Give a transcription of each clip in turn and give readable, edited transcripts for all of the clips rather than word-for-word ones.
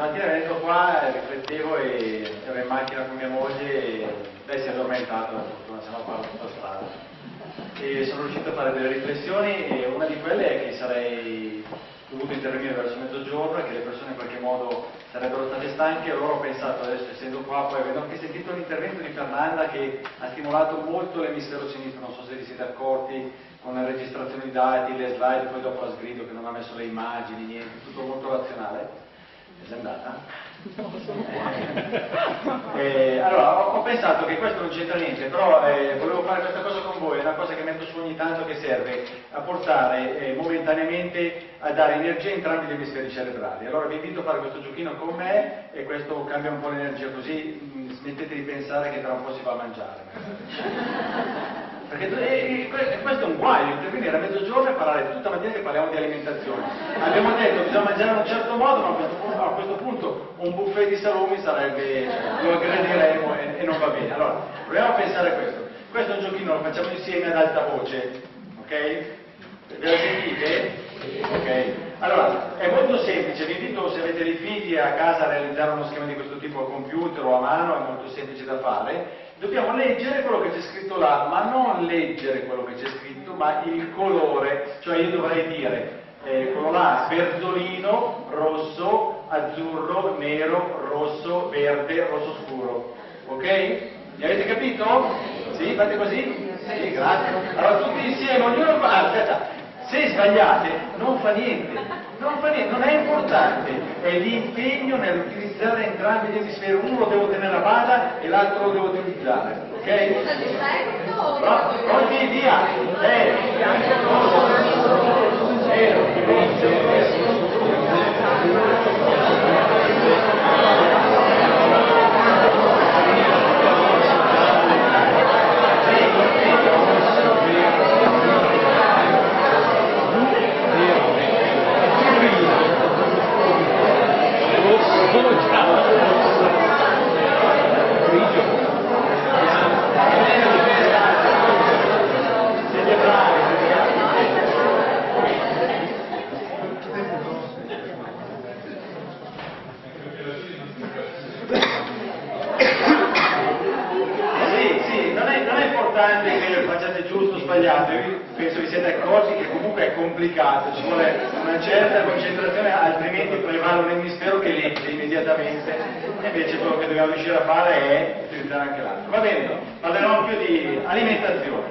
stamattina venendo qua riflettevo e ero in macchina con mia moglie e lei si è addormentata, per fortuna, se no parlo tutta strada. E sono riuscito a fare delle riflessioni e una di quelle è che sarei dovuto intervenire verso mezzogiorno e che le persone in qualche modo sarebbero state stanche, allora ho pensato adesso essendo qua, poi avendo anche sentito l'intervento di Fernanda che ha stimolato molto l'emisfero sinistro, non so se vi siete accorti, con la registrazione di dati, le slide, poi dopo la sgrido che non ha messo le immagini, niente, tutto molto razionale. È già andata? Allora, ho pensato che questo non c'entra niente, però volevo fare questa cosa con voi, è una cosa che metto su ogni tanto che serve a portare momentaneamente a dare energia a entrambi gli emisferi cerebrali. Allora vi invito a fare questo giochino con me e questo cambia un po' l'energia, così smettete di pensare che tra un po' si va a mangiare. Perché questo è un guaio, intervenire a mezzogiorno e parlare tutta mattina che parliamo di alimentazione. Abbiamo detto che bisogna mangiare in un certo modo, ma a questo punto un buffet di salumi sarebbe, lo aggrediremo e non va bene. Allora, proviamo a pensare a questo. Questo è un giochino, lo facciamo insieme ad alta voce, ok? Ve lo sentite? Ok. Allora, è molto semplice, vi invito se avete dei figli a casa a realizzare uno schema di questo tipo al computer o a mano, è molto semplice da fare. Dobbiamo leggere quello che c'è scritto là, ma non leggere quello che c'è scritto, ma il colore, cioè io dovrei dire quello là, verdolino, rosso, azzurro, nero, rosso, verde, rosso scuro, ok? Mi avete capito? Sì? Fate così? Sì, grazie. Allora tutti insieme, ognuno fa, aspetta, se sbagliate non fa niente, non è importante, è l'impegno nell'utilizzare entrambi gli emisferi, uno lo devo tenere a bada e l'altro lo devo utilizzare, ok? Pronti, via! Bianco, rosso, nero, rosso, penso vi siete accorti che comunque è complicato, ci vuole una certa concentrazione, altrimenti prevale un emisfero che legge immediatamente, e invece quello che dobbiamo riuscire a fare è utilizzare anche l'altro. Va bene, parlerò più di alimentazione,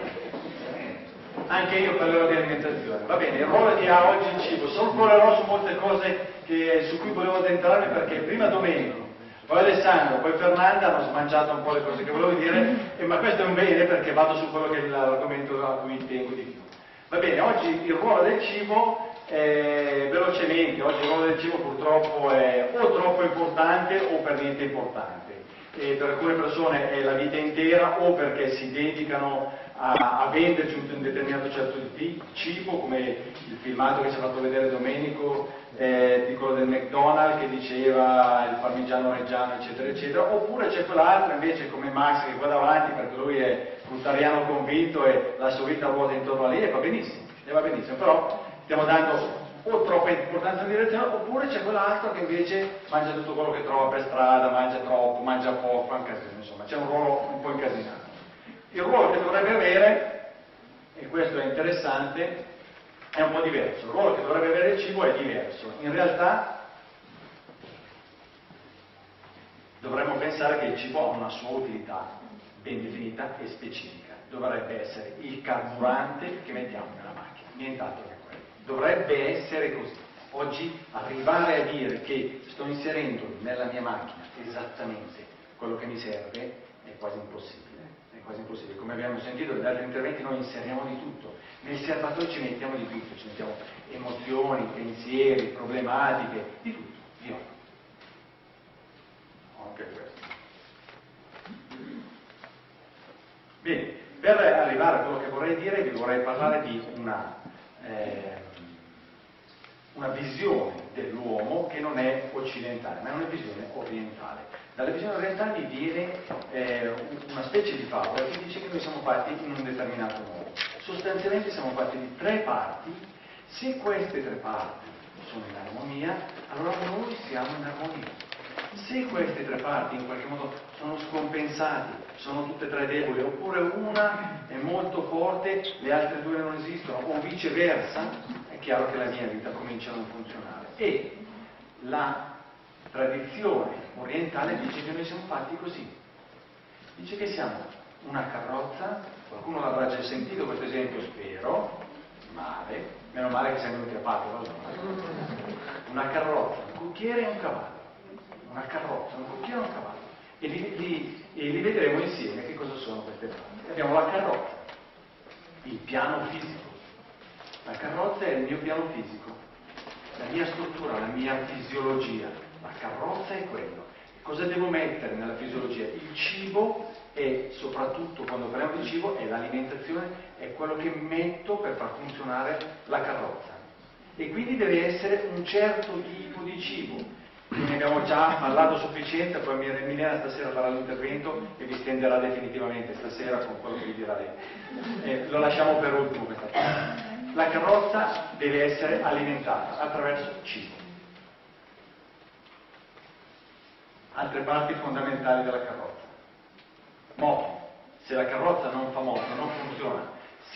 anche io parlerò di alimentazione, va bene, il ruolo che ha oggi il cibo, sorvolerò su molte cose su cui volevo addentrarmi perché prima Domenico, poi Alessandro, poi Fernanda hanno smangiato un po' le cose che volevo dire, ma questo è un bene perché vado su quello che è l'argomento a cui tengo di più. Va bene, oggi il ruolo del cibo, velocemente, oggi il ruolo del cibo purtroppo è o troppo importante o per niente importante. E per alcune persone è la vita intera o perché si dedicano a venderci un determinato certo di cibo, come il filmato che ci ha fatto vedere Domenico, di quello del McDonald's che diceva il parmigiano reggiano eccetera eccetera, oppure c'è quell'altro invece come Max che qua davanti perché lui è fruttariano convinto e la sua vita ruota intorno a lì e va benissimo, però stiamo dando o troppa importanza in direzione, oppure c'è quell'altro che invece mangia tutto quello che trova per strada, mangia troppo, mangia poco, fa un casino, insomma c'è un ruolo un po' incasinato. Il ruolo che dovrebbe avere, e questo è interessante, è un po' diverso. Il ruolo che dovrebbe avere il cibo è diverso. In realtà dovremmo pensare che il cibo ha una sua utilità ben definita e specifica. Dovrebbe essere il carburante che mettiamo nella macchina, nient'altro che quello. Dovrebbe essere così. Oggi arrivare a dire che sto inserendo nella mia macchina esattamente quello che mi serve è quasi impossibile. Come abbiamo sentito negli altri interventi, noi inseriamo di tutto. Nel serbatoio ci mettiamo di tutto, ci mettiamo emozioni, pensieri, problematiche, di tutto, di ogni. Anche questo. Bene, per arrivare a quello che vorrei dire, vi vorrei parlare di una visione dell'uomo che non è occidentale, ma è una visione orientale. Dalla visione orientale mi viene una specie di favola che dice che noi siamo fatti in un determinato modo. Sostanzialmente siamo fatti di 3 parti, se queste 3 parti sono in armonia, allora noi siamo in armonia. Se queste tre parti in qualche modo sono scompensate, sono tutte e tre deboli, oppure una è molto forte, le altre due non esistono, o viceversa, è chiaro che la mia vita comincia a non funzionare. E la tradizione orientale dice che noi siamo fatti così. Dice che siamo una carrozza, qualcuno l'avrà già sentito questo esempio, spero, meno male che siamo venuti a Padova. Una carrozza, un cocchiere e un cavallo. Una carrozza, un cocchiere e un cavallo. E li vedremo insieme che cosa sono queste parti. Abbiamo la carrozza, il piano fisico. La carrozza è il mio piano fisico, la mia struttura, la mia fisiologia. La carrozza è quello. Cosa devo mettere nella fisiologia? Il cibo e soprattutto quando parliamo di cibo è l'alimentazione, è quello che metto per far funzionare la carrozza. E quindi deve essere un certo tipo di cibo. Ne abbiamo già parlato a sufficienza, poi Milena stasera farà l'intervento e vi stenderà definitivamente stasera con quello che vi dirà lei. Lo lasciamo per ultimo questa parte. La carrozza deve essere alimentata attraverso cibo. Altre parti fondamentali della carrozza. Moto. Se la carrozza non fa moto, non funziona.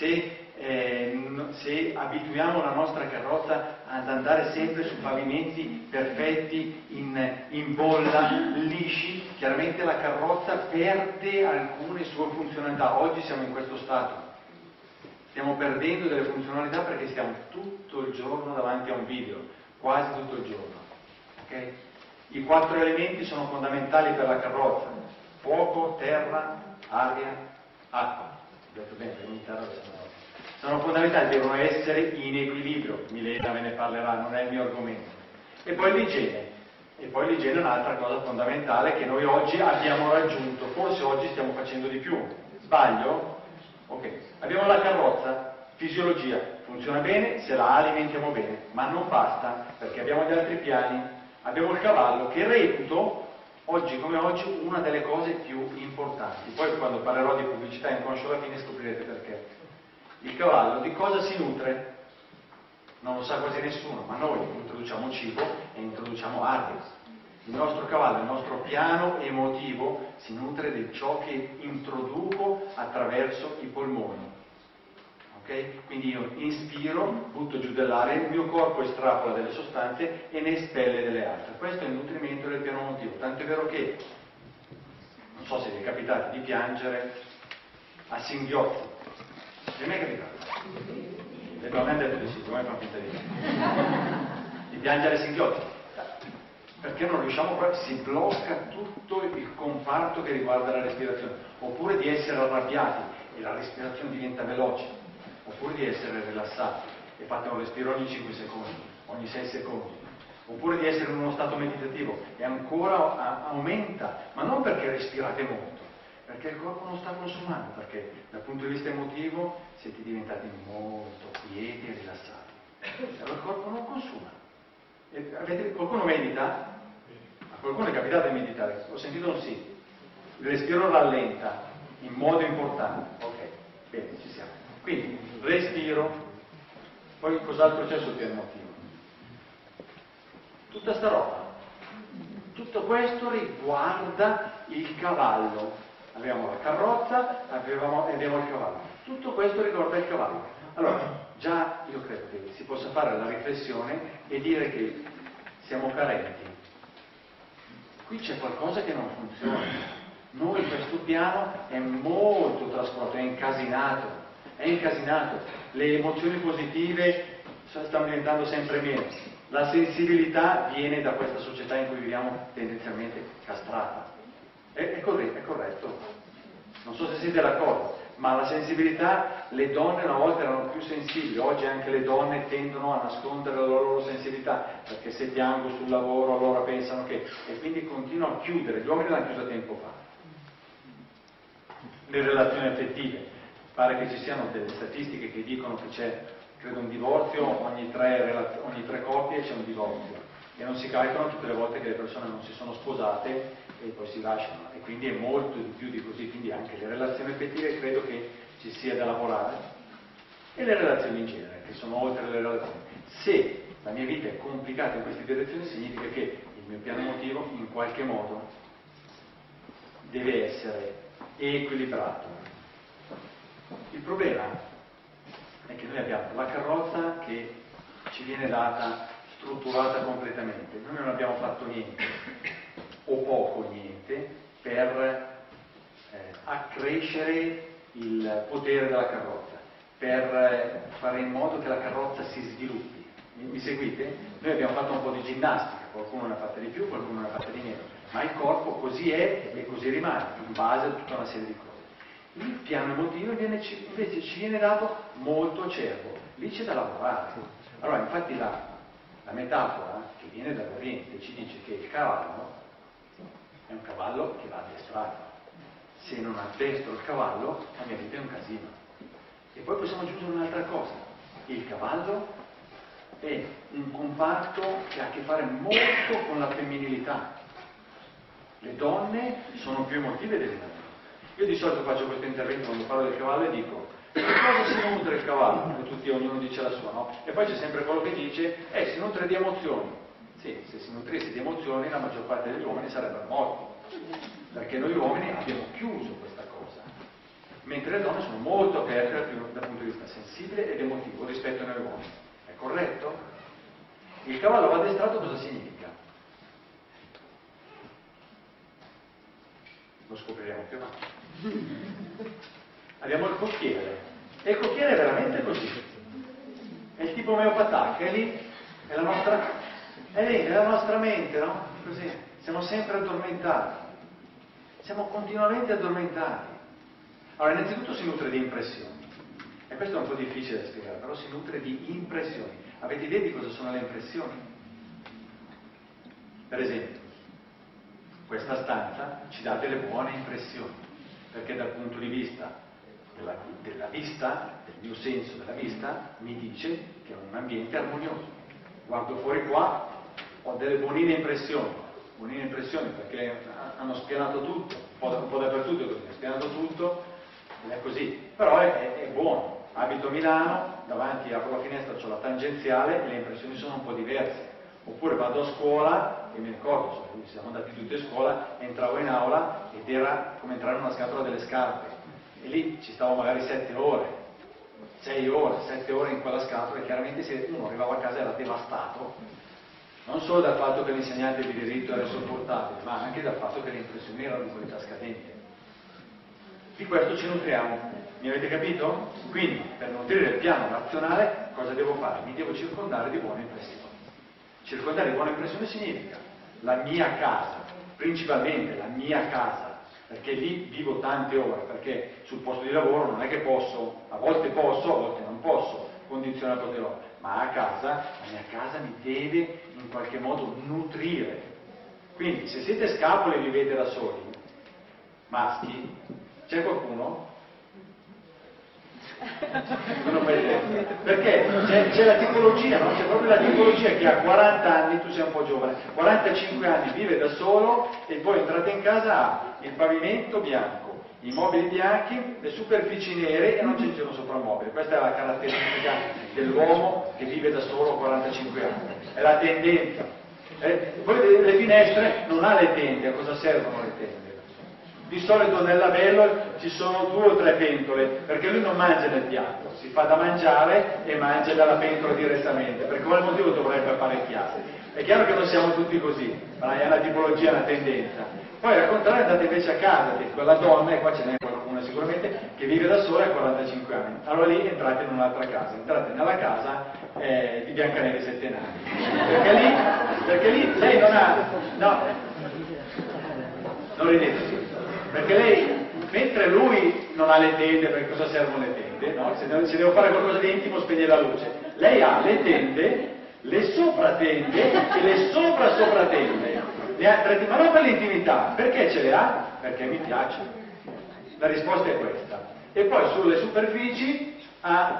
Se abituiamo la nostra carrozza ad andare sempre su pavimenti perfetti, in bolla, lisci, chiaramente la carrozza perde alcune sue funzionalità. Oggi siamo in questo stato. Stiamo perdendo delle funzionalità perché stiamo tutto il giorno davanti a un video, quasi tutto il giorno. Okay? I 4 elementi sono fondamentali per la carrozza: fuoco, terra, aria, acqua. Ho detto bene, in terra sono fondamentali, devono essere in equilibrio. Milena ve ne parlerà, non è il mio argomento. E poi l'igiene. E poi l'igiene è un'altra cosa fondamentale che noi oggi abbiamo raggiunto. Forse oggi stiamo facendo di più. Sbaglio? Ok. Abbiamo la carrozza, fisiologia, funziona bene se la alimentiamo bene, ma non basta perché abbiamo gli altri piani. Abbiamo il cavallo che reputo, oggi come oggi, una delle cose più importanti. Poi quando parlerò di pubblicità inconscio alla fine scoprirete perché. Il cavallo di cosa si nutre? Non lo sa quasi nessuno, ma noi introduciamo cibo e introduciamo aria. Il nostro cavallo, il nostro piano emotivo si nutre di ciò che introduco attraverso i polmoni. Okay? Quindi io inspiro, butto giù dell'aria, il mio corpo estrapola delle sostanze e ne espelle delle altre. Questo è il nutrimento del piano emotivo, tanto è vero che, non so se vi è capitato di piangere a singhiozzi. Vi è mai capitato? Le donne hanno detto di sì, come fa finta di di piangere a singhiozzi? Perché non riusciamo proprio, si blocca tutto il comparto che riguarda la respirazione, oppure di essere arrabbiati e la respirazione diventa veloce, oppure di essere rilassati e fate un respiro ogni 5 secondi, ogni 6 secondi, oppure di essere in uno stato meditativo e ancora aumenta, ma non perché respirate molto, perché il corpo non sta consumando, perché dal punto di vista emotivo siete diventati molto quieti e rilassati, allora il corpo non consuma. Qualcuno medita? A qualcuno è capitato di meditare? Ho sentito un sì. Il respiro rallenta in modo importante. Ok, bene, ci siamo. Quindi, respiro, poi cos'altro c'è sul piano emotivo? Tutta sta roba. Tutto questo riguarda il cavallo. Avevamo la carrozza, abbiamo il cavallo. Tutto questo riguarda il cavallo. Allora, già io credo che si possa fare la riflessione e dire che siamo carenti. Qui c'è qualcosa che non funziona. Noi questo piano è molto trasportato, è incasinato. Le emozioni positive stanno diventando sempre meno. La sensibilità viene da questa società in cui viviamo tendenzialmente castrata. È corretto. Non so se siete d'accordo. Ma la sensibilità, le donne una volta erano più sensibili, oggi anche le donne tendono a nascondere la loro sensibilità, perché se piango sul lavoro allora pensano che... e quindi continuano a chiudere, gli uomini l'hanno chiusa tempo fa. Le relazioni affettive, pare che ci siano delle statistiche che dicono che c'è, credo, un divorzio, ogni tre coppie c'è un divorzio, e non si calcolano tutte le volte che le persone non si sono sposate e poi si lasciano, e quindi è molto di più di così, quindi anche le relazioni affettive credo che ci sia da lavorare, e le relazioni in genere, che sono oltre le relazioni. Se la mia vita è complicata in queste direzioni, significa che il il mio piano emotivo in qualche modo deve essere equilibrato. Il problema è che noi abbiamo la carrozza che ci viene data strutturata completamente, noi non abbiamo fatto niente o poco niente per accrescere il potere della carrozza, per fare in modo che la carrozza si sviluppi. Mi seguite? Noi abbiamo fatto un po' di ginnastica, qualcuno ne ha fatta di più, qualcuno ne ha fatta di meno, ma il corpo così è e così rimane, in base a tutta una serie di cose. Il piano emotivo invece ci viene dato molto acerbo, lì c'è da lavorare. Allora, infatti la metafora che viene dall'Oriente ci dice che il cavallo è un cavallo che va addestrato. Se non addestro il cavallo, la mia vita è un casino. E poi possiamo aggiungere un'altra cosa. Il cavallo è un comparto che ha a che fare molto con la femminilità. Le donne sono più emotive delle donne. Io di solito faccio questo intervento quando parlo del cavallo e dico: di cosa si nutre il cavallo? E tutti, ognuno dice la sua, no? E poi c'è sempre quello che dice: si nutre di emozioni. Sì, se si nutrisse di emozioni la maggior parte degli uomini sarebbero morti, perché noi uomini abbiamo chiuso questa cosa, mentre le donne sono molto aperte dal punto di vista sensibile ed emotivo rispetto a noi uomini. È corretto? Il cavallo va addestrato cosa significa? Lo scopriremo più avanti. Abbiamo il cocchiere, e il cocchiere è veramente così, è il tipo omeopata, che è lì, è la nostra mente, no? Così, siamo sempre addormentati, siamo continuamente addormentati. Allora, innanzitutto si nutre di impressioni, e questo è un po' difficile da spiegare, però si nutre di impressioni. Avete idea di cosa sono le impressioni? Per esempio, questa stanza ci dà delle buone impressioni, perché dal punto di vista della vista, del mio senso della vista, mi dice che è un ambiente armonioso. Guardo fuori qua, ho delle buonine impressioni perché hanno spianato tutto, un po' dappertutto così, hanno spianato tutto, ed è così, però è buono. Abito a Milano, davanti apro la finestra, c'ho la tangenziale e le impressioni sono un po' diverse. Oppure vado a scuola, e mi ricordo, siamo andati tutti a scuola, entravo in aula ed era come entrare in una scatola delle scarpe, e lì ci stavo magari 7 ore, 6 ore, 7 ore in quella scatola, e chiaramente se uno arrivava a casa era devastato, non solo dal fatto che l'insegnante di diritto era insopportabile, ma anche dal fatto che le impressioni erano di qualità scadente. Di questo ci nutriamo, mi avete capito? Quindi, per nutrire il piano razionale, cosa devo fare? Mi devo circondare di buone impressioni. Circondare di buone impressioni significa la mia casa, principalmente la mia casa, perché lì vivo tante ore, perché sul posto di lavoro non è che posso, a volte non posso condizionare il posto di lavoro, ma a casa, la mia casa mi deve in qualche modo nutrire. Quindi se siete scapoli e vivete da soli, maschi, c'è qualcuno? Perché c'è la tipologia, no? C'è proprio la tipologia che a 40 anni, tu sei un po' giovane, 45 anni vive da solo e poi entrate in casa ha il pavimento bianco, i mobili bianchi, le superfici nere e non c'è il giro sopra il mobile. Questa è la caratteristica dell'uomo che vive da solo a 45 anni, è la tendenza. Poi le finestre non ha le tende, a cosa servono le tende? Di solito nel lavello ci sono 2 o 3 pentole, perché lui non mangia nel piatto, si fa da mangiare e mangia dalla pentola direttamente, per quale motivo dovrebbe apparecchiare? È chiaro che non siamo tutti così, ma è una tipologia, una tendenza. Poi al contrario andate invece a casa, che quella donna, e qua ce n'è qualcuna sicuramente, che vive da sola a 45 anni, allora lì entrate in un'altra casa, entrate nella casa di Biancaneve 7 nani, perché lì lei non ha, no, non ridete, perché lei, mentre lui non ha le tende, perché cosa servono le tende? No? Se devo fare qualcosa di intimo spegne la luce. Lei ha le tende, le sopratende e le sopratende. Ne ha 3, ma non per l'intimità. Perché ce le ha? Perché mi piace. La risposta è questa. E poi sulle superfici ha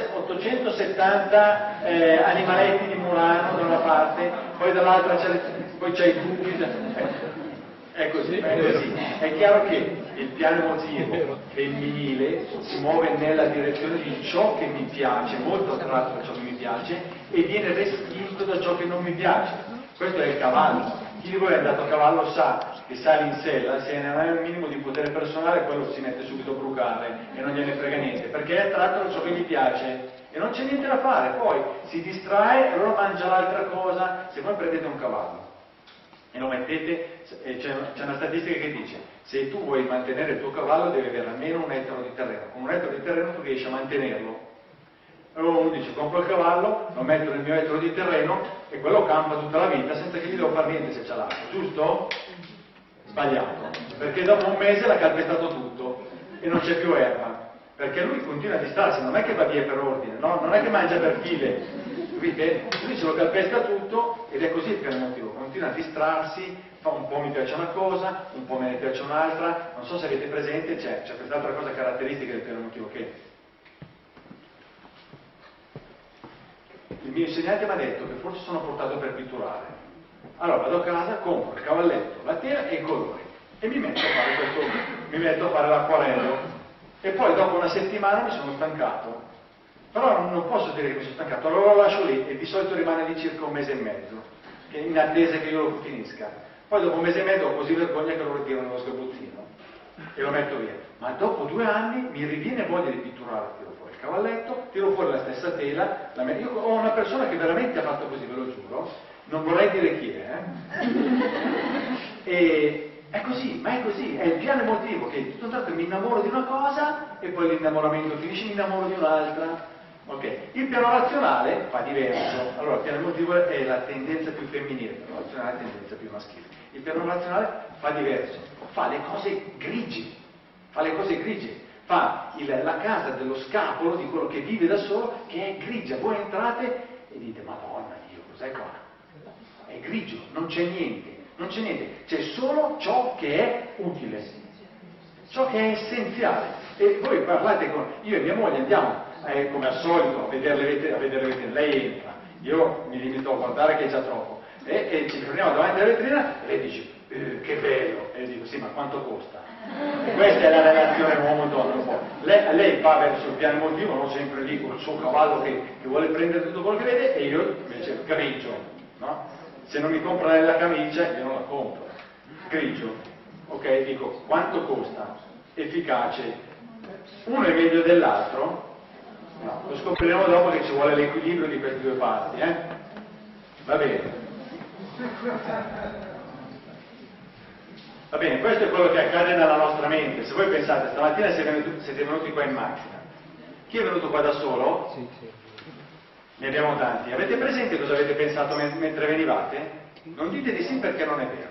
870 animaletti di Murano da una parte, poi dall'altra poi c'è i tubi. È così, è chiaro che il piano emotivo femminile si muove nella direzione di ciò che mi piace, molto attratto da ciò che mi piace, e viene respinto da ciò che non mi piace. Questo è il cavallo. Chi di voi è andato a cavallo sa che sale in sella, se non ha un minimo di potere personale, quello si mette subito a brucare e non gliene frega niente, perché è attratto da ciò che gli piace e non c'è niente da fare, poi si distrae e allora mangia l'altra cosa. Se voi prendete un cavallo e lo mettete, c'è una statistica che dice: se tu vuoi mantenere il tuo cavallo devi avere almeno 1 ettaro di terreno, con 1 ettaro di terreno tu riesci a mantenerlo. Allora uno dice: compro il cavallo, lo metto nel mio ettaro di terreno e quello campa tutta la vita senza che gli devo fare niente se c'è l'acqua, giusto? Sbagliato, perché dopo un mese l'ha calpestato tutto e non c'è più erba, perché lui continua a distrarsi, non è che va via per ordine, no? Non è che mangia per file, capite? Lui se lo calpesta tutto ed è così il piano emotivo, continua a distrarsi, fa un po' mi piace una cosa, un po' me ne piace un'altra. Non so se avete presente, c'è quest'altra cosa caratteristica del piano emotivo, che il mio insegnante mi ha detto che forse sono portato per pitturare. Allora vado a casa, compro il cavalletto, la tela e i colori e mi metto a fare l'acquarello, e poi dopo una settimana mi sono stancato, però non posso dire che mi sono stancato, allora lo lascio lì e di solito rimane di circa 1 mese e mezzo, che in attesa che io lo finisca. Poi dopo 1 mese e mezzo ho così vergogna che lo ritiro nello sgabuzzino e lo metto via, ma dopo 2 anni mi riviene voglia di pitturare, tiro fuori il cavalletto, tiro fuori la stessa tela, io ho una persona che veramente ha fatto così, ve lo giuro, non vorrei dire chi è, e è così, ma è così, è il piano emotivo che tutto un tratto mi innamoro di una cosa e poi l'innamoramento finisce, mi innamoro di un'altra. Ok, il piano razionale fa diverso. Allora il piano emotivo è la tendenza più femminile, il piano razionale è la tendenza più maschile. Il piano razionale fa diverso, fa le cose grigie, fa la casa dello scapolo di quello che vive da solo, che è grigia. Voi entrate e dite: Madonna Dio, cos'è qua? È grigio, non c'è niente, c'è solo ciò che è utile, ciò che è essenziale. E voi parlate con io e mia moglie, andiamo come al solito a vedere le vetrine, lei entra, io mi limito a guardare che è già troppo, e ci fermiamo davanti alla vetrina e lei dice: che bello, e io dico: sì, ma quanto costa? E questa è la relazione uomo-donna. Lei va verso il piano emotivo, non sempre lì con il suo cavallo che vuole prendere tutto quello che vede, e io invece grigio, no? Se non mi compra nella camicia io non la compro, grigio, ok? Dico: quanto costa? Efficace? Uno è meglio dell'altro? No, lo scopriremo dopo che ci vuole l'equilibrio di queste 2 parti, Va bene. Va bene, questo è quello che accade nella nostra mente. Se voi pensate, stamattina siete venuti qua in macchina. Chi è venuto qua da solo? Sì. Ne abbiamo tanti. Avete presente cosa avete pensato mentre venivate? Non dite di sì perché non è vero.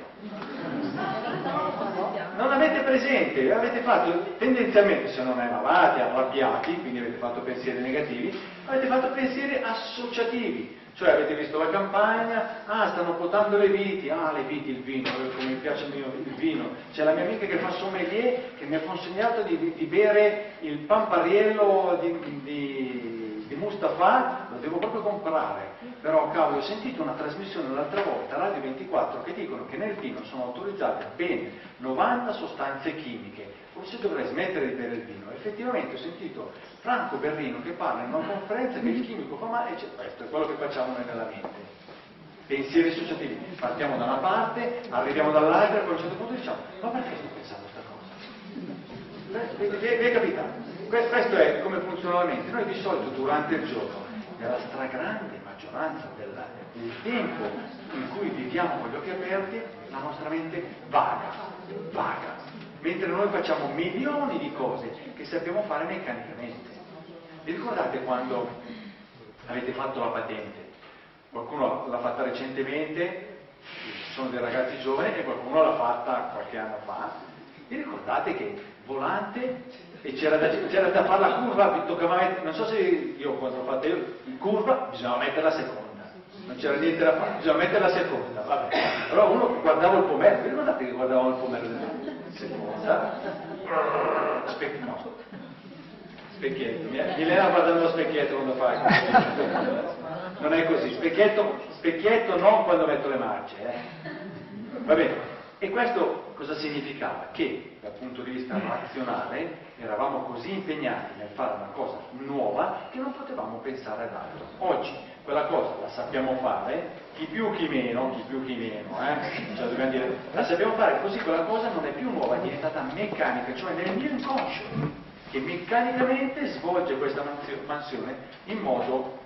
Non avete presente, avete fatto tendenzialmente, se non eravate arrabbiati, quindi avete fatto pensieri negativi, avete fatto pensieri associativi. Cioè avete visto la campagna, stanno potando le viti, le viti, il vino, come mi piace il vino. C'è la mia amica che fa sommelier che mi ha consegnato di bere il pampariello di Mustafà, lo devo proprio comprare. Però cavolo, ho sentito una trasmissione l'altra volta, Radio 24, che dicono che nel vino sono autorizzate ben 90 sostanze chimiche. Forse dovrei smettere di bere il vino. Effettivamente ho sentito Franco Berrino che parla in una conferenza che il chimico fa male, e questo è quello che facciamo noi nella mente. Pensieri associativi. Partiamo da una parte, arriviamo dall'altra e poi a un certo punto diciamo: ma perché sto pensando questa cosa? Vi è capitato? Questo è come funziona la mente. Noi di solito durante il giorno, nella stragrande maggioranza del tempo in cui viviamo con gli occhi aperti, la nostra mente vaga, mentre noi facciamo milioni di cose che sappiamo fare meccanicamente. Vi ricordate quando avete fatto la patente? Qualcuno l'ha fatta recentemente, sono dei ragazzi giovani, e qualcuno l'ha fatta qualche anno fa. Vi ricordate che volante e c'era da fare la curva, toccava mettere, non so se io quando l'ho fatta io, in curva bisognava mettere la seconda, non c'era niente da fare, bisognava mettere la seconda, vabbè. Però uno guardava il pomello, vi ricordate che guardavamo il pomello della seconda? Specchietto, Milena guardando lo specchietto quando fa il non è così, specchietto non quando metto le marce, va bene. E questo cosa significava? Che dal punto di vista razionale eravamo così impegnati nel fare una cosa nuova che non potevamo pensare ad altro. Oggi quella cosa la sappiamo fare, chi più chi meno, cioè dobbiamo dire, la sappiamo fare, così quella cosa non è più nuova, è diventata meccanica, cioè nel mio inconscio, che meccanicamente svolge questa mansione in modo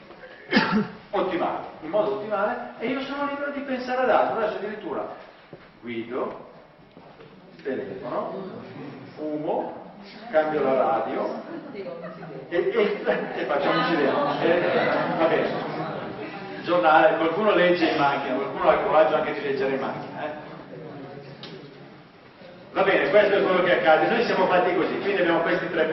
ottimale, e io sono libero di pensare ad altro. Adesso addirittura guido, telefono, fumo, cambio la radio e facciamoci dentro. Va bene. Giornale, qualcuno legge in macchina, qualcuno ha il coraggio anche di leggere in macchina. Va bene, questo è quello che accade. Noi siamo fatti così, quindi abbiamo questi tre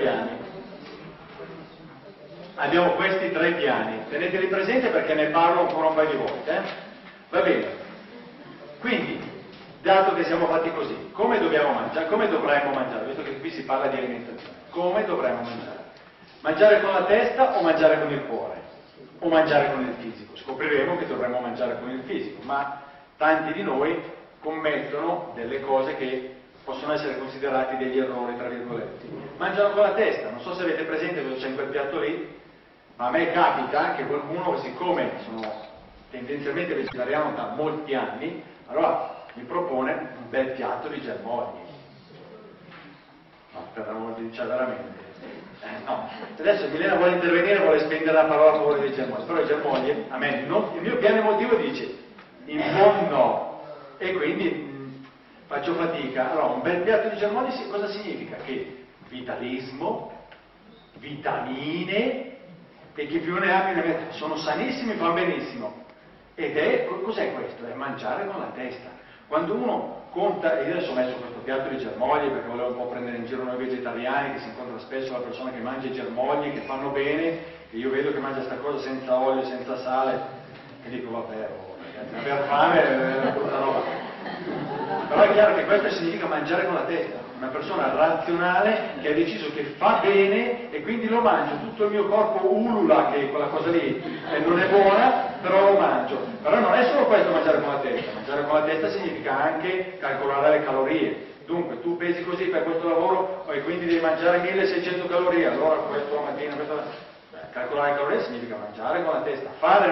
piani. Teneteli presenti perché ne parlo ancora un paio di volte. Va bene. Quindi, dato che siamo fatti così, come dobbiamo mangiare? Come dovremmo mangiare? Visto che qui si parla di alimentazione. Come dovremmo mangiare? Mangiare con la testa o mangiare con il cuore? O mangiare con il fisico? Scopriremo che dovremmo mangiare con il fisico, ma tanti di noi commettono delle cose che possono essere considerati degli errori, tra virgolette. Mangiano con la testa, non so se avete presente cosa c'è in quel piatto lì, ma a me capita che qualcuno, siccome sono tendenzialmente vegetariano da molti anni, allora mi propone un bel piatto di germogli. No, per l'amor di Dio, veramente. No, adesso Milena vuole intervenire, vuole spendere la parola a favore dei germogli, però i germogli, a me, il mio piano emotivo dice, in buon no, e quindi faccio fatica. Allora, un bel piatto di germogli cosa significa? Che vitalismo, vitamine, e chi più ne ha più ne mette, sono sanissimi, fanno benissimo. Cos'è questo? È mangiare con la testa. Quando uno conta, e io adesso ho messo questo piatto di germogli perché volevo un po' prendere in giro noi vegetariani, che si incontra spesso la persona che mangia i germogli, che fanno bene, e io vedo che mangia sta cosa senza olio, senza sale, e dico vabbè, aver fame è una brutta roba. Però è chiaro che questo significa mangiare con la testa, una persona razionale che ha deciso che fa bene e quindi lo mangio, tutto il mio corpo ulula che quella cosa lì non è buona, però lo mangio. Però non è solo questo mangiare con la testa significa anche calcolare le calorie. Dunque tu pesi così, fai questo lavoro e quindi devi mangiare 1600 calorie, allora questo la mattina, calcolare le calorie significa mangiare con la testa. Fare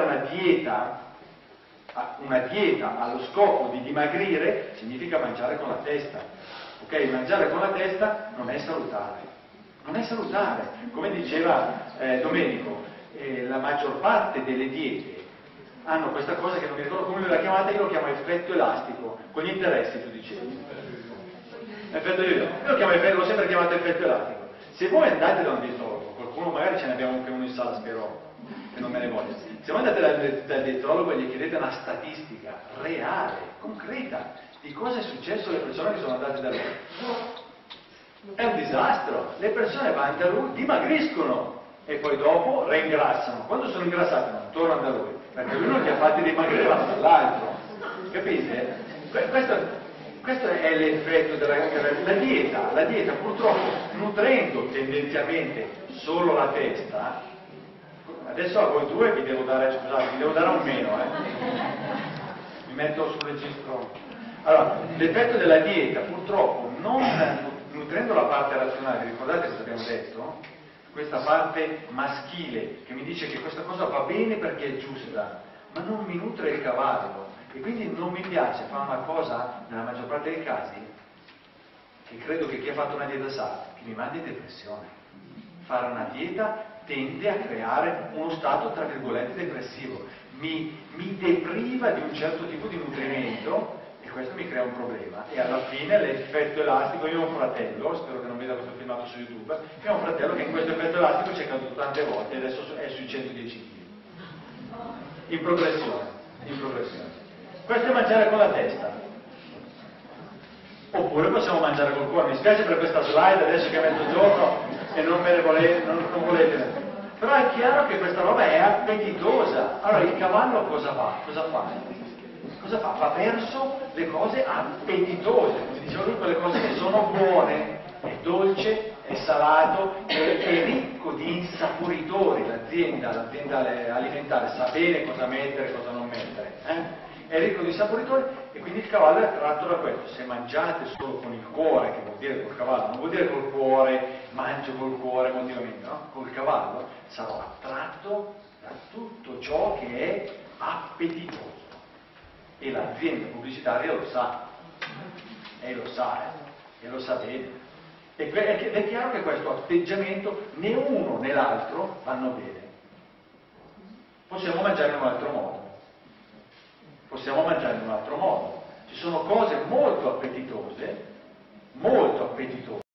una dieta allo scopo di dimagrire significa mangiare con la testa. Ok? Mangiare con la testa non è salutare. Come diceva Domenico, la maggior parte delle diete hanno questa cosa che non mi ricordo come lui l'ha chiamata, io lo chiamo effetto elastico, con gli interessi tu dicevi. Io l'ho sempre chiamato effetto elastico. Se voi andate da un dietologo, qualcuno magari ce ne abbiamo anche uno in sala, spero che non me ne voglia. Se voi andate dal dietologo e gli chiedete una statistica reale, concreta, di cosa è successo alle persone che sono andate da lui, è un disastro. Le persone vanno da lui, dimagriscono e poi dopo reingrassano. Quando sono ingrassati non tornano da lui, perché lui non li ha fatti dimagrire, vanno dall'altro. Capite? Questo è l'effetto della dieta. La dieta purtroppo, nutrendo tendenzialmente solo la testa, adesso a voi due vi devo dare un meno, mi metto sul registro. Allora, l'effetto della dieta purtroppo, non nutrendo la parte razionale, ricordate cosa abbiamo detto? Questa parte maschile che mi dice che questa cosa va bene perché è giusta, ma non mi nutre il cavallo. E quindi non mi piace fare una cosa, nella maggior parte dei casi, che credo che chi ha fatto una dieta sa, che mi manda in depressione. Fare una dieta tende a creare uno stato, tra virgolette, depressivo. Mi depriva di un certo tipo di nutrimento e questo mi crea un problema. E alla fine l'effetto elastico, io ho un fratello, spero che non veda questo filmato su YouTube, che ha un fratello che in questo effetto elastico ci è caduto tante volte e adesso è sui 110 kg. In progressione. Questo è mangiare con la testa. Oppure possiamo mangiare col cuore. Mi spiace per questa slide adesso che è mezzogiorno e non volete. Però è chiaro che questa roba è appetitosa. Allora il cavallo cosa fa? Va verso le cose appetitose, come diceva lui, quelle cose che sono buone, è dolce, è salato, è ricco di insaporitori. L'azienda alimentare sa bene cosa mettere e cosa non mettere. È ricco di saporitori e quindi il cavallo è attratto da questo. Se mangiate solo con il cuore, che vuol dire col cavallo, non vuol dire col cuore, mangio col cuore emotivamente, no? Col cavallo sarò attratto da tutto ciò che è appetitoso. E l'azienda pubblicitaria lo sa, e lo sa bene. Ed è chiaro che questo atteggiamento né uno né l'altro vanno bene. Possiamo mangiare in un altro modo. Ci sono cose molto appetitose,